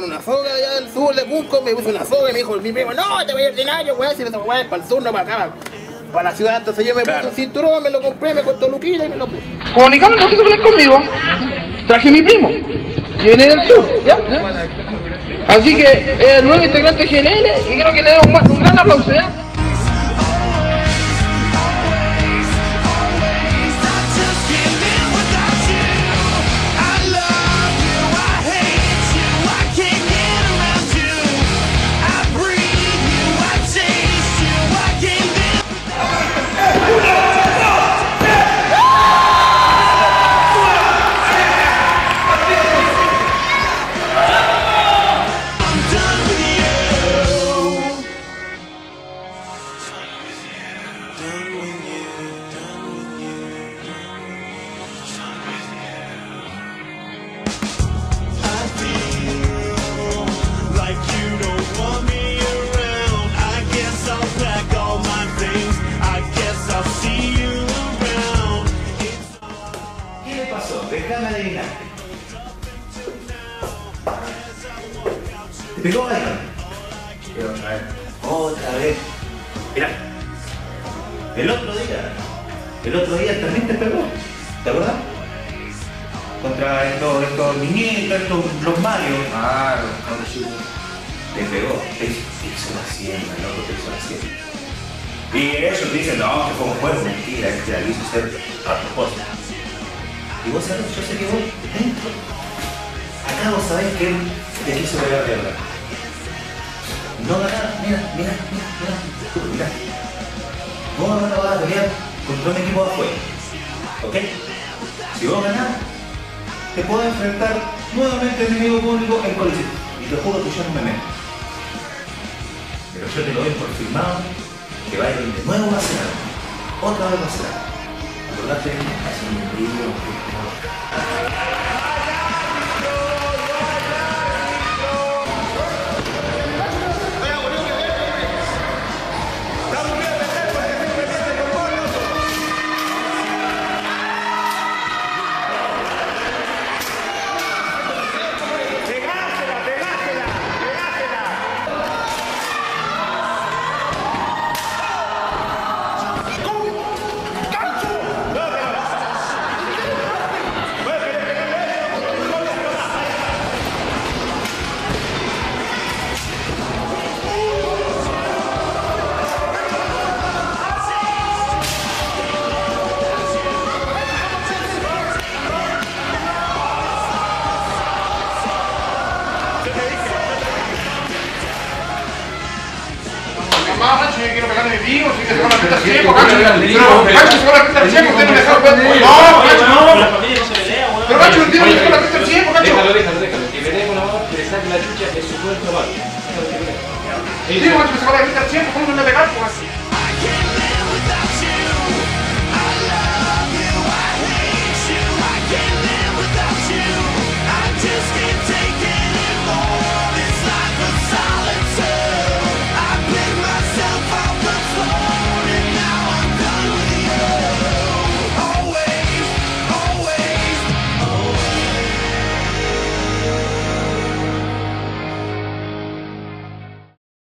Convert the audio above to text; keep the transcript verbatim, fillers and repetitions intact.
una soga allá del sur de Cusco, me puso una soga y me dijo mi primo, no, te voy a ir ordinario, weón, si no weón, para el sur, no para acá, para la ciudad. Entonces yo me puse un cinturón, me lo compré, me costó luquita y me lo puse. Como mi cámara no quiso pelear conmigo, traje a mi primo, y viene del sur, ¿ya? Así que es el nuevo integrante de G N L y creo que le demos un, un gran aplauso, ¿ya? Déjame adivinarte. ¿Te pegó ahí? Pero otra vez. Otra vez. Mira. El otro día. El otro día también te pegó. ¿Te acuerdas? Contra estos, estos niñitos, estos, los Mario. Ah, los chicos. Te pegó. Te hizo la siembra, loco, te hizo la siembra. Y ellos dicen, no, que fue un juego. Mentira, es que la hizo hacer a propósito. Y vos sabés, yo sé que vos dentro, acá vos sabés que él te quiso pegar de verdad. No ganar, mira, mira, mira, mira, mira. Vos ahora vas a pelear contra un equipo de afuera, ¿ok? Si vos ganás, te puedo enfrentar nuevamente al enemigo público en Coliseo. Y te juro que yo no me meto. Pero yo te lo doy por firmado, que va a ir de nuevo a cenar. Otra vez a cenar. ¿Acordate? Hace un vídeo. Más, Nacho, yo quiero pegarle de vivo, si que se van a meter ciego, Nacho. Pero, Nacho, se van a meter ciego, usted no me dejaron ver. No, Nacho, no. La familia no se pelea, weón. Pero, Nacho, usted no me dejaron meter ciego, Nacho. Déjalo, déjalo, déjalo. Que pelee con la mano, que le saque la chucha de su cuerpo mal. Sí, Nacho, se van a meter ciego, ¿cómo no me pegar, pues?